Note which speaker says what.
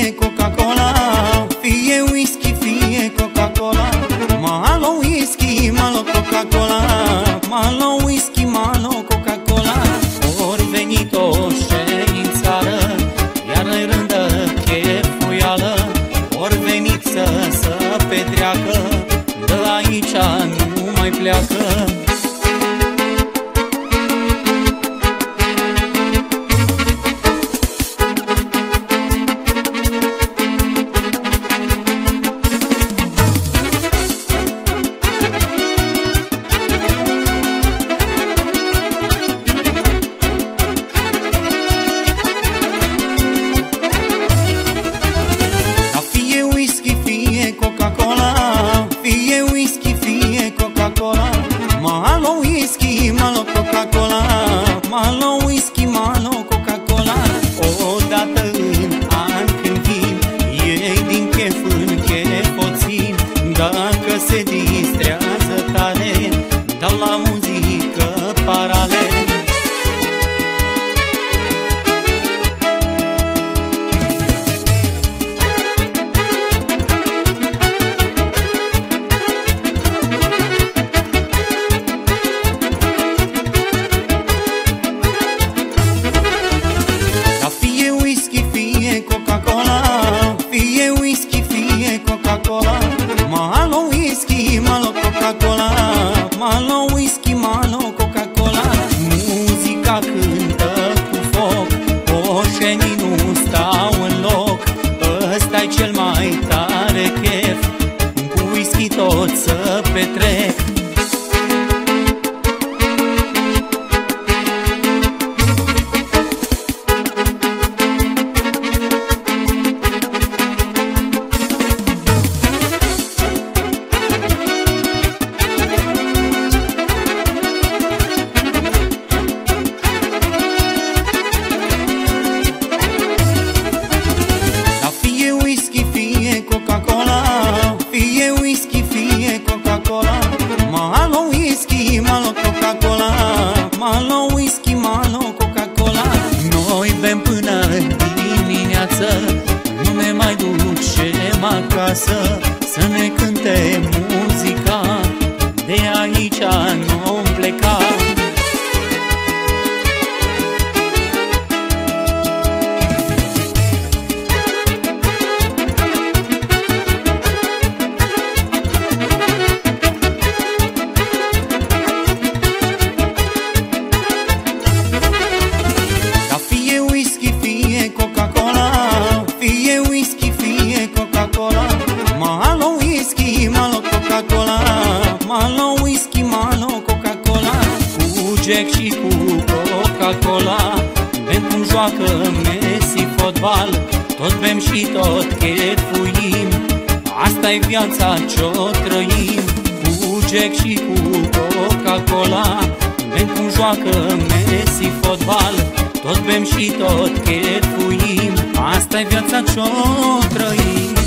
Speaker 1: fie Coca-Cola, fie whisky, fie Coca-Cola. Malo whisky, malo Coca-Cola, malo whisky, malo Coca-Cola. Ori venit o ședințară, iar în rândă chefuială. Ori venit să petreacă, de aici nu mai pleacă. Coca-Cola, fie whisky, fie Coca-Cola. Malo whisky, malo Coca-Cola, malo whisky, malo Coca-Cola. Odată în an când vin, ei din chef în chef o țin. Dacă se distrează tare, dau la muzică paralel. Fie whisky, fie Coca-Cola, malo whisky, malo Coca-Cola, malo whisky, malo Coca-Cola. Muzica cântă cu foc, oșenii nu stau în loc. Ăsta-i cel mai tare chef, cu whisky tot să petrec. Fie whisky, fie Coca-Cola, malo whisky, malo Coca-Cola, malo whisky, malo Coca-Cola. Noi bem până dimineață, nu ne mai ducem acasă, să ne cânte muzica, de aici nu-mi pleca. Fie whisky, fie Coca-Cola, malo whisky, malo Coca-Cola, malo whisky, malo Coca-Cola. Cu Jack și cu Coca-Cola, bem cum joacă Messi fotbal, tot bem și tot chefuim, asta-i viața ce-o trăim. Cu Jack și cu Coca-Cola, bem cum joacă Messi fotbal, tot bem și tot chefuim, asta-i viața ce-o trăim.